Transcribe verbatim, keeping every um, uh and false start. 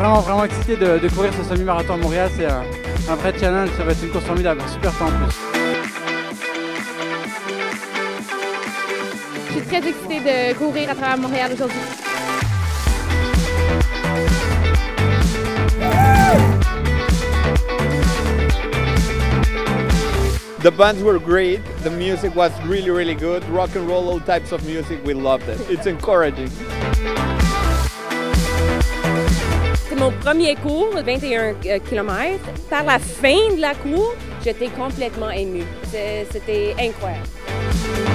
vraiment, vraiment excité de, de courir ce semi-marathon à Montréal. C'est un, un vrai challenge, ça va être une course formidable, super temps en plus. Je suis très excitée de courir à travers Montréal aujourd'hui. The bands were great, the music was really, really good, rock and roll, all types of music, we loved it. It's encouraging. C'est mon premier cours, vingt et un kilomètres. Par la fin de la course, j'étais complètement émue. C'était incroyable.